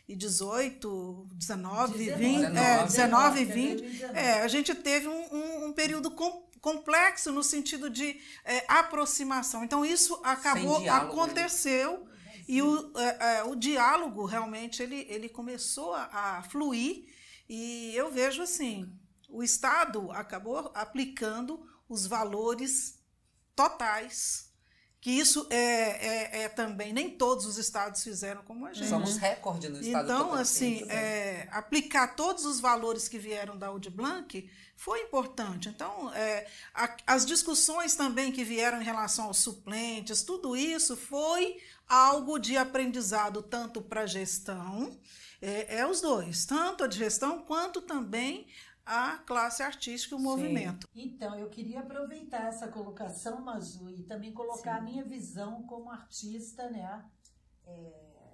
S5: dezoito, dezenove, vinte, é, dezenove e vinte. É, a gente teve um, um, um período com, complexo no sentido de é, aproximação. Então, isso acabou, diálogo, aconteceu, né? E o, é, é, o diálogo realmente ele, ele começou a, a fluir. E eu vejo assim, o Estado acabou aplicando os valores totais, que isso é, é, é também, nem todos os estados fizeram como a gente.
S3: Somos recorde no estado.
S5: Então, assim, é, aplicar todos os valores que vieram da Aldir Blanc foi importante. Então, é, a, as discussões também que vieram em relação aos suplentes, tudo isso foi algo de aprendizado tanto para a gestão, É, é os dois, tanto a de gestão quanto também a classe artística e o Sim. movimento.
S4: Então, eu queria aproveitar essa colocação, Maju, e também colocar Sim. a minha visão como artista, né? É,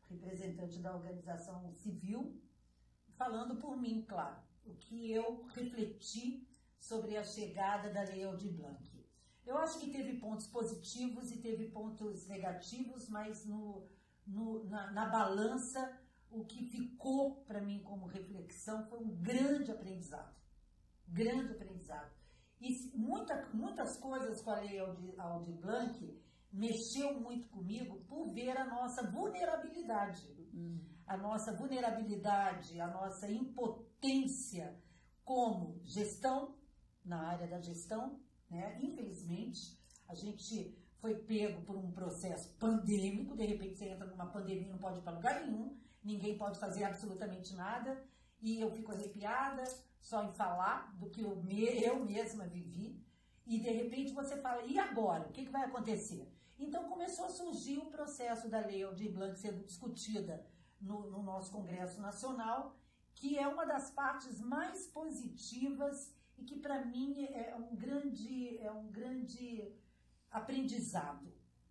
S4: representante da organização civil, falando por mim, claro, o que eu refleti sobre a chegada da Lei Aldir Blanc. Eu acho que teve pontos positivos e teve pontos negativos, mas no, no, na, na balança, o que ficou para mim como reflexão foi um grande aprendizado. Grande aprendizado. E muita, muitas coisas com a Lei Aldir, Aldir Blanc mexeu muito comigo por ver a nossa vulnerabilidade. Hum. A nossa vulnerabilidade, a nossa impotência como gestão, na área da gestão, né? Infelizmente, a gente foi pego por um processo pandêmico, de repente você entra numa pandemia e não pode ir para lugar nenhum, ninguém pode fazer absolutamente nada, e eu fico arrepiada só em falar do que eu, me, eu mesma vivi, e de repente você fala, e agora? O que, que vai acontecer? Então começou a surgir o processo da Lei Aldir Blanc sendo discutida no, no nosso Congresso Nacional, que é uma das partes mais positivas e que para mim é um grande, é um grande aprendizado.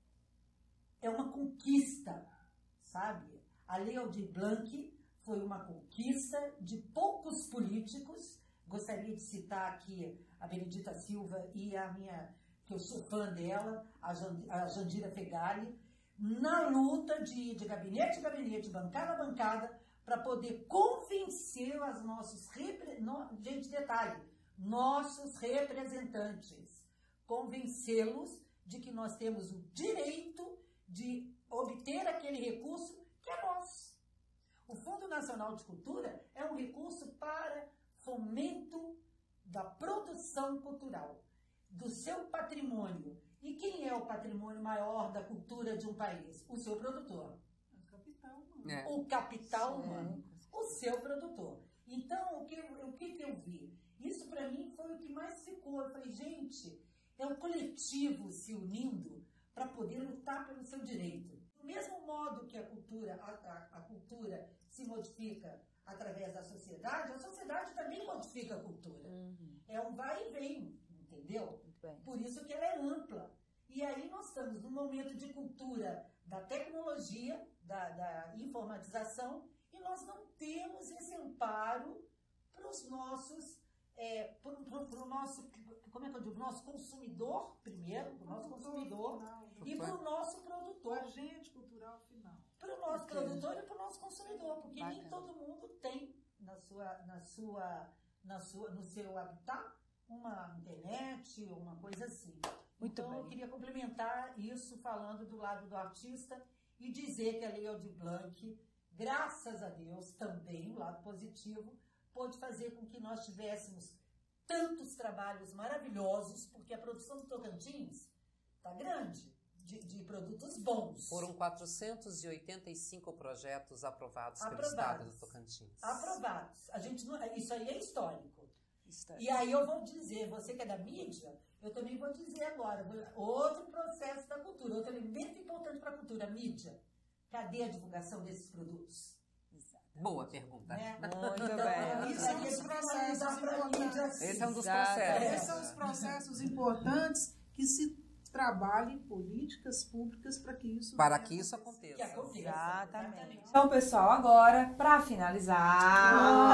S4: É uma conquista, sabe? A Lei Aldir Blanc foi uma conquista de poucos políticos. Gostaria de citar aqui a Benedita Silva e a minha, que eu sou fã dela, a Jandira Fegali, na luta de ir de gabinete a gabinete, bancada a bancada, para poder convencer os nossos representantes, gente, detalhe, nossos representantes, convencê-los de que nós temos o direito de obter aquele recurso que é nosso. O Fundo Nacional de Cultura é um recurso para fomento da produção cultural, do seu patrimônio. E quem é o patrimônio maior da cultura de um país? O seu produtor.
S5: O capital humano.
S3: É.
S4: O capital humano. O seu produtor. Então, o que, o que, que eu vi? Isso, para mim, foi o que mais ficou. Eu falei, gente, é um coletivo se unindo para poder lutar pelo seu direito. Do mesmo modo que a cultura, a, a, a cultura se modifica através da sociedade, a sociedade também modifica a cultura. Uhum. É um vai e vem, entendeu? Por isso que ela é ampla. E aí nós estamos num momento de cultura da tecnologia, da, da informatização, e nós não temos esse amparo para os nossos, é, para o nosso, como é que eu digo, nosso consumidor, primeiro, para o nosso consumidor, final, e para o nosso produtor.
S5: Agente cultural final.
S4: Para o nosso produtor e para o nosso consumidor, porque Bacana. Nem todo mundo tem na sua, na sua, na sua, no seu habitat uma internet, uma coisa assim.
S2: Muito
S4: então,
S2: bem.
S4: Eu queria complementar isso falando do lado do artista e dizer que a Lei Aldir Blanc, graças a Deus, também, o lado positivo, pôde fazer com que nós tivéssemos tantos trabalhos maravilhosos, porque a produção do Tocantins está grande, de, de produtos bons.
S3: Foram quatrocentos e oitenta e cinco projetos aprovados,
S4: aprovados
S3: pelo Estado do Tocantins.
S4: Aprovados. A gente não, isso aí é histórico. E aí eu vou dizer, você que é da mídia, eu também vou dizer agora, outro processo da cultura, outro elemento importante para a cultura, a mídia. Cadê a divulgação desses produtos?
S3: Exatamente. Boa pergunta.
S4: Né?
S2: Muito
S4: então,
S2: bem.
S4: Isso aqui é processos importantes.
S3: Esse é um dos
S2: Exato.
S3: processos.
S5: Esses são os processos importantes que se trabalhem políticas públicas para que isso
S3: Para que isso aconteça.
S4: Que aconteça.
S2: Exatamente. Então, pessoal, agora, para finalizar,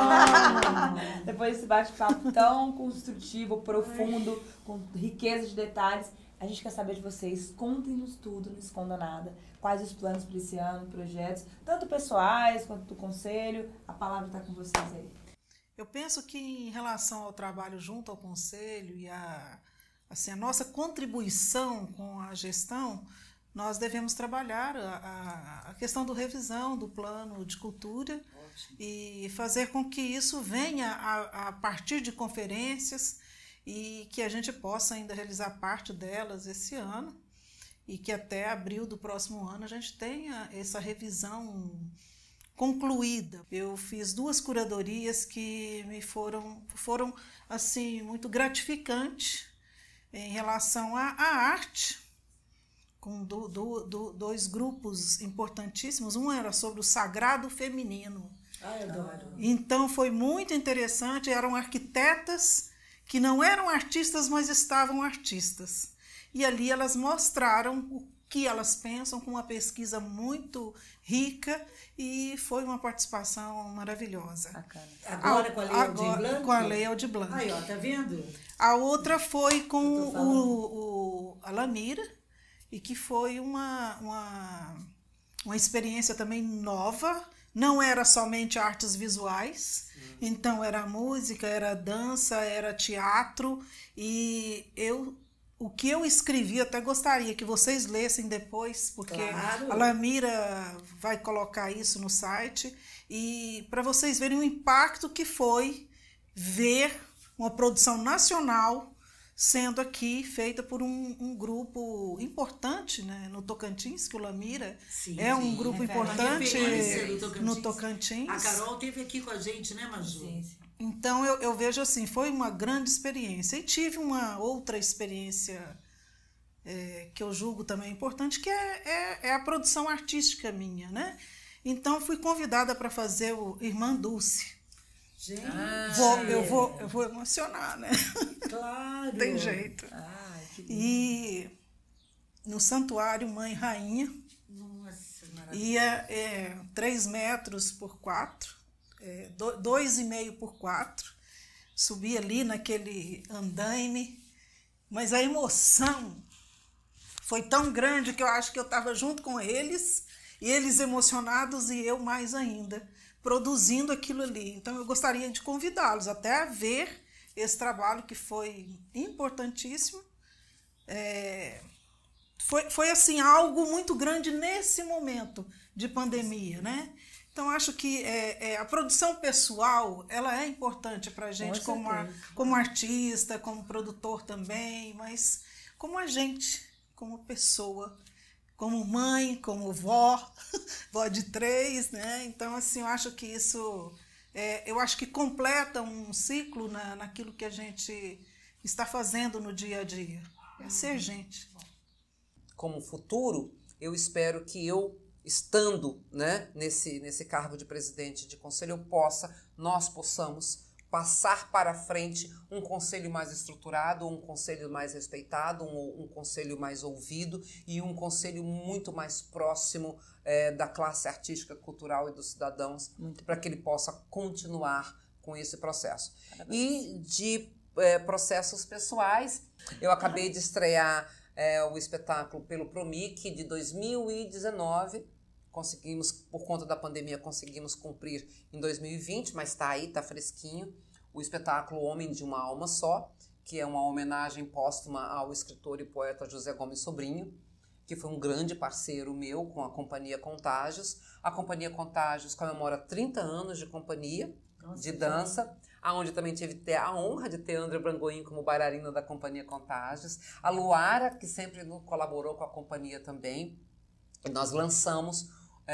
S2: oh. depois desse bate-papo tão construtivo, profundo, com riqueza de detalhes, a gente quer saber de vocês. Contem-nos tudo, não escondam nada. Quais os planos para esse ano, projetos, tanto pessoais quanto do conselho. A palavra está com vocês aí.
S5: Eu penso que em relação ao trabalho junto ao conselho e a Assim, a nossa contribuição com a gestão, nós devemos trabalhar a, a, a questão do revisão do plano de cultura. Ótimo. E fazer com que isso venha a, a partir de conferências e que a gente possa ainda realizar parte delas esse ano e que até abril do próximo ano a gente tenha essa revisão concluída. Eu fiz duas curadorias que me foram, foram assim, muito gratificantes em relação à, à arte, com do, do, do, dois grupos importantíssimos. Um era sobre o sagrado feminino.
S4: Ah, eu adoro.
S5: Então foi muito interessante, eram arquitetas que não eram artistas, mas estavam artistas. E ali elas mostraram o que elas pensam com uma pesquisa muito rica, e foi uma participação maravilhosa.
S2: Bacana.
S4: Agora
S5: A-
S4: com a Lei Aldir
S5: agora
S4: Blanc?
S5: com a Lei Aldir Blanc.
S4: Aí, ó, tá vendo?
S5: A outra foi com
S4: Eu tô falando.
S5: o, o Alamira, e que foi uma, uma, uma experiência também nova. Não era somente artes visuais, então era música, era dança, era teatro, e eu, o que eu escrevi, até gostaria que vocês lessem depois, porque
S4: Claro.
S5: a Lamira vai colocar isso no site, e para vocês verem o impacto que foi ver uma produção nacional sendo aqui feita por um, um grupo importante, né, no Tocantins, que o Lamira
S4: Sim,
S5: é um
S4: sim,
S5: grupo
S2: é
S5: importante
S4: referência do Tocantins.
S5: no Tocantins.
S4: A Carol esteve aqui com a gente, né, Maju?
S2: Sim, sim.
S5: Então eu, eu vejo assim, foi uma grande experiência. E tive uma outra experiência é, que eu julgo também importante, que é, é, é a produção artística minha, né? Então fui convidada para fazer o Irmã Dulce.
S4: Gente,
S5: Vou, eu, vou, eu vou emocionar, né?
S4: claro.
S5: Tem jeito.
S2: Ai, que lindo.
S5: E no Santuário Mãe Rainha,
S4: Nossa, maravilhoso.
S5: ia é, três metros por quatro, é, do, dois e meio por quatro. Subi ali naquele andaime, mas a emoção foi tão grande que eu acho que eu estava junto com eles, e eles emocionados e eu mais ainda, produzindo aquilo ali. Então eu gostaria de convidá-los até a ver esse trabalho que foi importantíssimo. É, foi, foi assim, algo muito grande nesse momento de pandemia, né? Então acho que é, é, a produção pessoal, ela é importante para a gente
S2: Com
S5: como, ar-
S2: certeza.
S5: como artista, como produtor também, mas como a gente, como pessoa, como mãe, como vó, vó de três, né? Então, assim, eu acho que isso, é, eu acho que completa um ciclo na, naquilo que a gente está fazendo no dia a dia. É ser gente.
S3: Como futuro, eu espero que eu, estando, né, nesse, nesse cargo de presidente de conselho, eu possa, nós possamos passar para frente um conselho mais estruturado, um conselho mais respeitado, um, um conselho mais ouvido e um conselho muito mais próximo é, da classe artística, cultural e dos cidadãos, para que ele possa continuar com esse processo. E de é, processos pessoais, eu acabei de estrear é, o espetáculo pelo Promic de dois mil e dezenove. Conseguimos, por conta da pandemia, conseguimos cumprir em dois mil e vinte, mas está aí, está fresquinho, o espetáculo Homem de uma Alma Só, que é uma homenagem póstuma ao escritor e poeta José Gomes Sobrinho, que foi um grande parceiro meu com a Companhia Contágios. A Companhia Contágios comemora trinta anos de companhia,
S4: Nossa,
S3: de dança, aonde também tive a honra de ter André Brangoim como bailarina da Companhia Contágios, a Luara, que sempre colaborou com a companhia também, e nós lançamos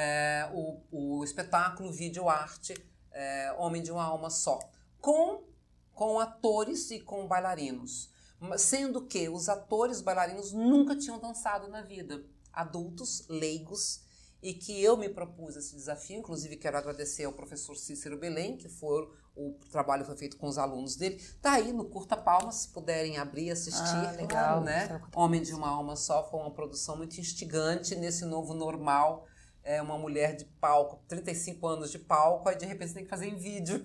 S3: É, o, o espetáculo Vídeo Arte é, Homem de uma Alma Só, com, com atores e com bailarinos, sendo que os atores bailarinos nunca tinham dançado na vida, adultos, leigos, e que eu me propus esse desafio. Inclusive quero agradecer ao professor Cícero Belém, que foi o trabalho foi feito com os alunos dele, tá aí no Curta Palmas, se puderem abrir, assistir.
S2: Ah, legal,
S3: né? Homem de uma Alma Só foi uma produção muito instigante nesse novo normal. É uma mulher de palco, trinta e cinco anos de palco, aí de repente você tem que fazer em vídeo.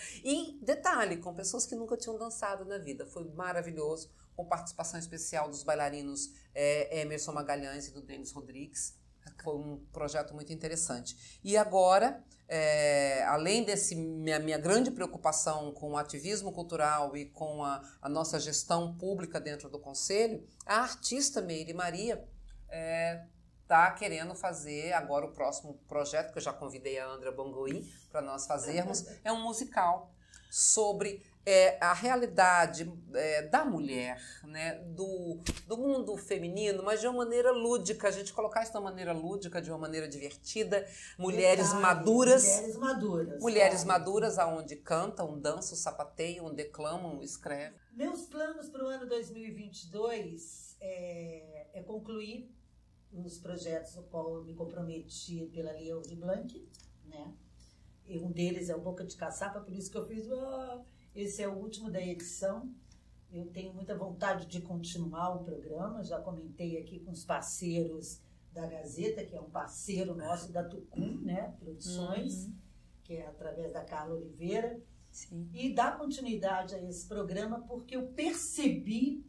S3: E, detalhe, com pessoas que nunca tinham dançado na vida. Foi maravilhoso, com participação especial dos bailarinos é, Emerson Magalhães e do Denis Rodrigues. Foi um projeto muito interessante. E agora, é, além desse minha, minha grande preocupação com o ativismo cultural e com a, a nossa gestão pública dentro do Conselho, a artista Meire Maria é, está querendo fazer agora o próximo projeto, que eu já convidei a André Brangoim para nós fazermos, é um musical sobre é, a realidade é, da mulher, né, do, do mundo feminino, mas de uma maneira lúdica, a gente colocar isso de uma maneira lúdica, de uma maneira divertida, mulheres
S4: Detalhe,
S3: maduras,
S4: Mulheres maduras.
S3: mulheres
S4: claro.
S3: maduras aonde cantam, dançam, sapateiam, declamam, escrevem.
S4: Meus planos para o ano dois mil e vinte e dois é, é concluir os projetos no qual eu me comprometi pela Lei Aldir Blanc, né? E um deles é o Boca de Caçapa, por isso que eu fiz, oh, esse é o último da edição. Eu tenho muita vontade de continuar o programa, já comentei aqui com os parceiros da Gazeta, que é um parceiro nosso da Tucum, né, Produções, uhum. que é através da Carla Oliveira.
S2: Sim.
S4: E dar continuidade a esse programa porque eu percebi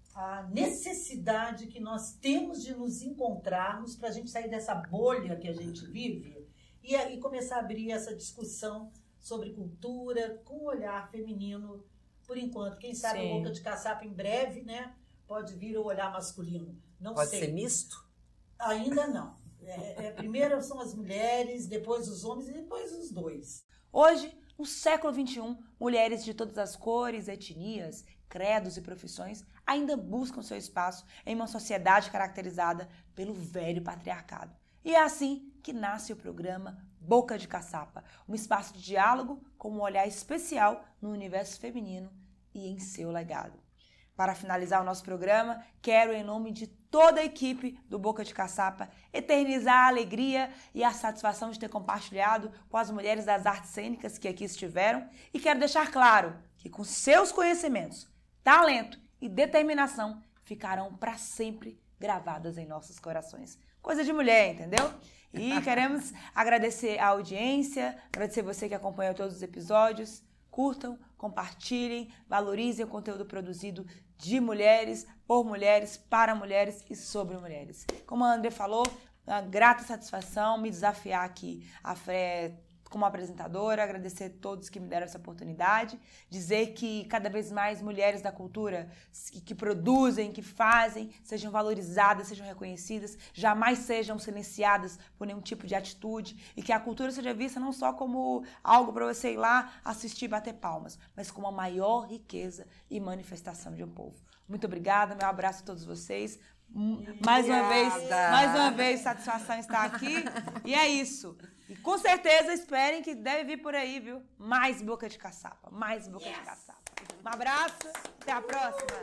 S4: a necessidade que nós temos de nos encontrarmos para a gente sair dessa bolha que a gente vive e, e começar a abrir essa discussão sobre cultura com um olhar feminino, por enquanto. Quem sabe
S2: Sim.
S4: o Boca de Caçapa em breve, né, pode vir o olhar masculino. Não
S3: Pode
S4: sei.
S3: ser misto?
S4: Ainda não. É, é, primeiro são as mulheres, depois os homens e depois os dois.
S2: Hoje, no século vinte e um, mulheres de todas as cores, etnias, credos e profissões ainda buscam seu espaço em uma sociedade caracterizada pelo velho patriarcado. E é assim que nasce o programa Boca de Caçapa, um espaço de diálogo com um olhar especial no universo feminino e em seu legado. Para finalizar o nosso programa, quero, em nome de toda a equipe do Boca de Caçapa, eternizar a alegria e a satisfação de ter compartilhado com as mulheres das artes cênicas que aqui estiveram e quero deixar claro que com seus conhecimentos, talento e determinação ficarão para sempre gravadas em nossos corações. Coisa de mulher, entendeu? E queremos agradecer a audiência, agradecer você que acompanhou todos os episódios. Curtam, compartilhem, valorizem o conteúdo produzido de mulheres, por mulheres, para mulheres e sobre mulheres. Como a André falou, uma grata satisfação me desafiar aqui a Fé como apresentadora, agradecer a todos que me deram essa oportunidade, dizer que cada vez mais mulheres da cultura que, que produzem, que fazem, sejam valorizadas, sejam reconhecidas, jamais sejam silenciadas por nenhum tipo de atitude e que a cultura seja vista não só como algo para você ir lá assistir e bater palmas, mas como a maior riqueza e manifestação de um povo. Muito obrigada, meu abraço a todos vocês. Mais uma vez, mais uma vez, satisfação estar aqui. E é isso. E com certeza esperem que deve vir por aí, viu? Mais Boca de Caçapa. Mais Boca yes. de Caçapa. Um abraço. Até a próxima.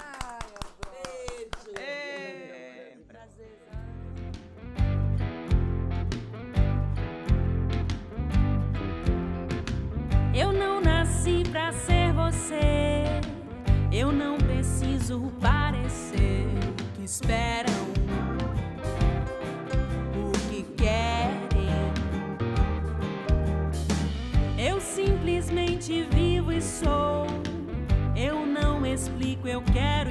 S4: Beijo.
S2: Ei, prazer.
S1: Eu não nasci pra ser você. Eu não preciso parecer o que esperam, o que querem. Eu simplesmente vivo e sou. Eu não explico, eu quero.